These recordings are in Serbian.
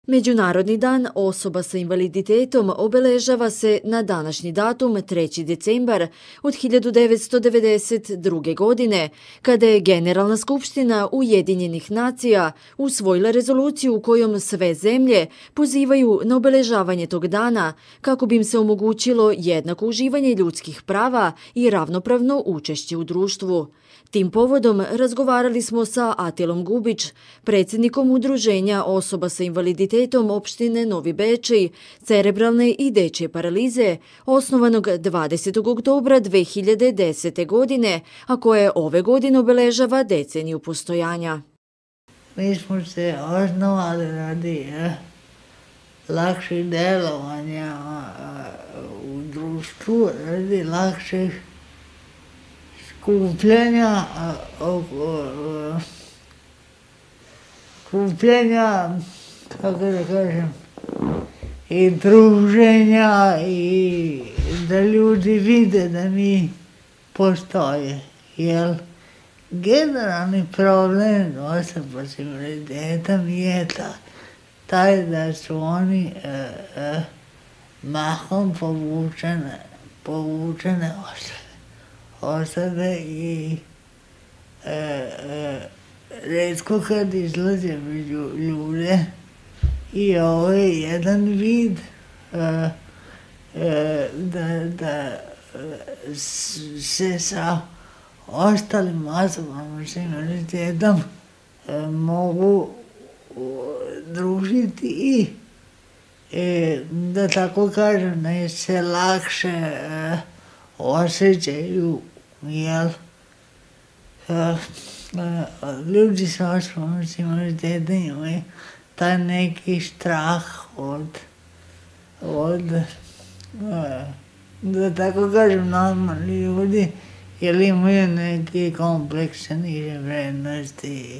Međunarodni dan osoba sa invaliditetom obeležava se na današnji datum 3. decembar od 1992. godine, kada je Generalna skupština Ujedinjenih nacija usvojila rezoluciju kojom sve zemlje pozivaju na obeležavanje tog dana kako bi im se omogućilo jednako uživanje ljudskih prava i ravnopravno učešće u društvu. Tim povodom razgovarali smo sa Atilom Gubić, predsjednikom Udruženja osoba sa invaliditetom opštine Novi Bečej, cerebralne i dečje paralize, osnovanog 20. oktobra 2010. godine, a koje ove godine obeležava deceniju postojanja. Mi smo se osnovali radi lakših delovanja u društvu, radi lakših skupljanja, kako da kažem, i druženja i da ljudi vide da mi postoje. Jer generalni problem osoba s invaliditetom je taj da su oni mahom povučene osobe i retko kad izlaze među ljude i ovo je jedan vid da se sa ostalim osobama s invaliditetom mogu družiti i da tako kažem da se lakše osjećaju, jer ljudi sa osobama s invaliditetom imaju taj neki strah od da tako kažem normalni ljudi, jer imaju neki komplekse niže vrednosti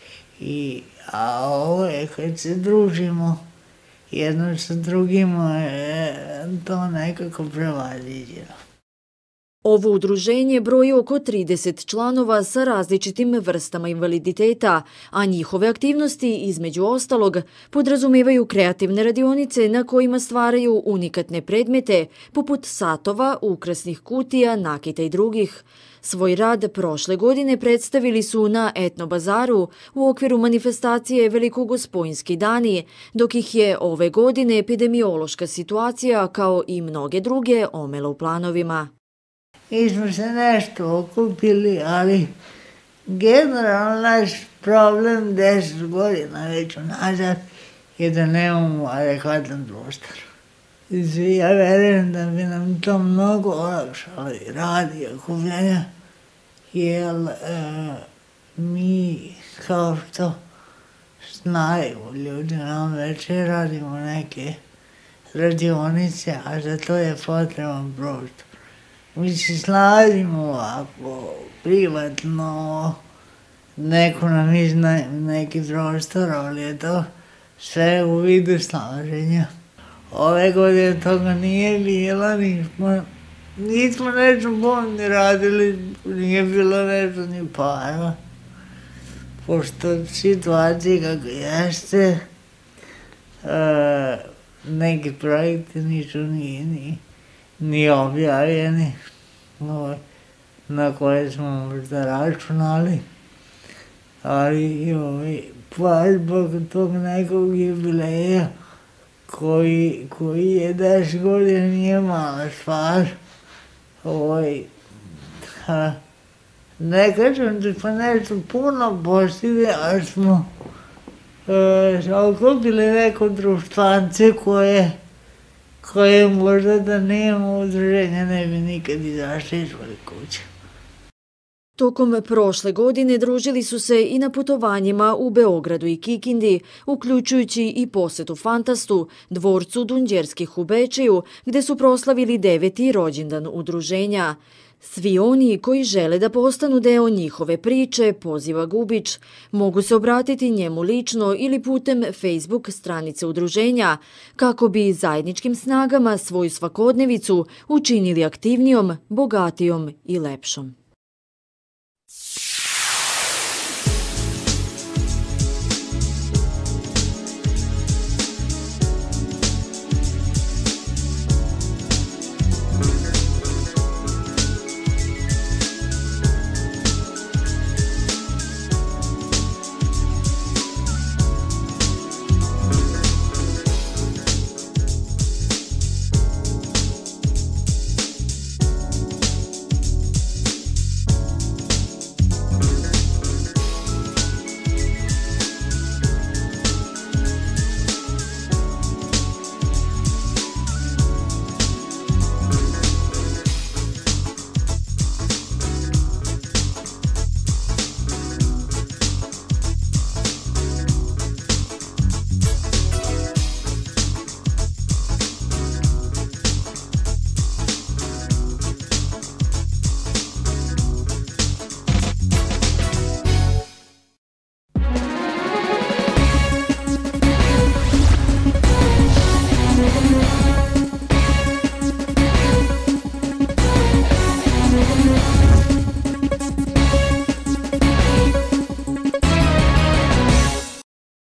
a ovo je kad se družimo jedno sa drugima to nekako prevaziđeno. Ovo udruženje broji oko 30 članova sa različitim vrstama invaliditeta, a njihove aktivnosti, između ostalog, podrazumevaju kreativne radionice na kojima stvaraju unikatne predmete, poput satova, ukrasnih kutija, nakita i drugih. Svoj rad prošle godine predstavili su na Etnobazaru u okviru manifestacije Velikogospojinski dani, dok ih je ove godine epidemiološka situacija, kao i mnoge druge, omela u planovima. Mi smo se nešto okupili, ali generalno naš problem 10 godina već unazad je da nemamo adekvatan prostor. Ja verujem da bi nam to mnogo olakšalo i rad i okupljanja, jer mi, kao što znaju ljudi, nam već radimo neke radionice, a za to je potreban prostor. Mi se snalazimo ovako privatno, neko nam iznajmi neki prostor, ali je to sve u vidu snalaženja. Ove godine toga nije bilo, nismo nešto bolni radili, nije bilo nešto ni para. Pošto situacija kako jeste, neki projekti nisu ni objavljeni, na koje smo možda računali, ali pa zbog tog nekog jubileja koji je 10 godina nije mala stvar. Ne kažem da smo nešto puno postigli, ali smo okupili neko društvance koje možda da nemamo udruženja ne bi nikad izašli iz svoje kuće. Tokom prošle godine družili su se i na putovanjima u Beogradu i Kikindi, uključujući i posetu Fantastu, dvorcu Dunđerskih u Bečeju, gde su proslavili 9. rođendan udruženja. Svi oni koji žele da postanu deo njihove priče, poziva Gubić, mogu se obratiti njemu lično ili putem Facebook stranice udruženja, kako bi zajedničkim snagama svoju svakodnevicu učinili aktivnijom, bogatijom i lepšom.